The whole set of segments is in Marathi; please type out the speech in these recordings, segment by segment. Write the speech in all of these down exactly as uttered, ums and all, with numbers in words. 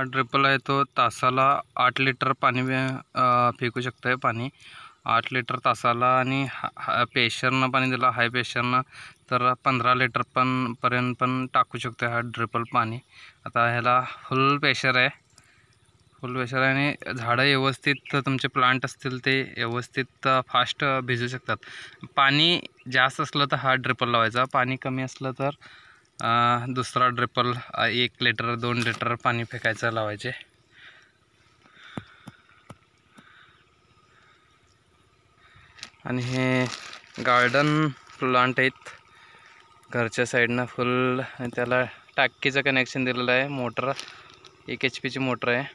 हा ड्रिपल आहे तो तासाला आठ लिटर पाणी अ, फेकू शकतो आहे पाणी आठ लिटर तासाला। आणि हा प्रेशरनं पाणी दिलं हाय प्रेशरनं तर पंधरा लिटर पण पर्यंत पण टाकू शकतो हा ड्रिपल पाणी। आता ह्याला फुल प्रेशर आहे फुल प्रेशर आहे आणि झाडं व्यवस्थित तुमचे प्लांट असतील ते व्यवस्थित फास्ट भिजू शकतात। पाणी जास्त असलं तर हा ड्रिपल लावायचा, पाणी कमी असलं तर दुसरा ड्रिपल एक लिटर दोन लिटर पाणी फेकायचं लावायचे। आणि हे गार्डन प्लांट आहेत घरच्या साईडनं फुल, त्याला टाकीचं कनेक्शन दिलेलं आहे, मोटर एक एच पीची मोटर आहे।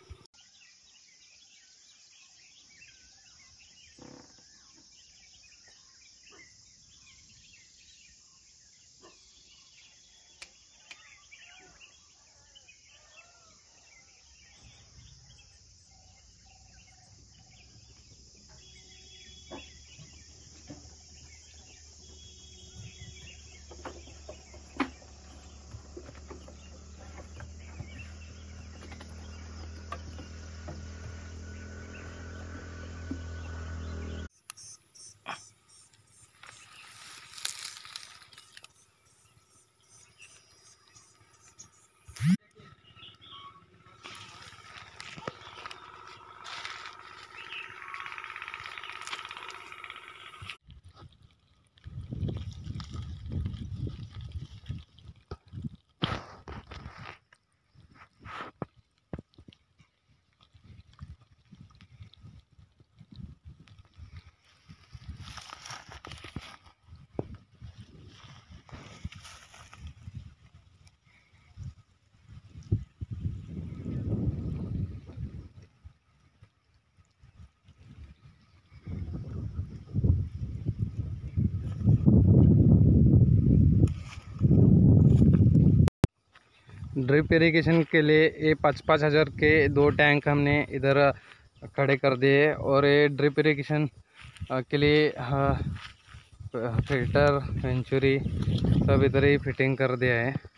ड्रिप इरिगेशन के लिए ये पाँच पाँच हज़ार के दो टैंक हमने इधर खड़े कर दिए। और ये ड्रिप इरिगेशन के लिए फिल्टर वेंचुरी सब इधर ही फिटिंग कर दिया है।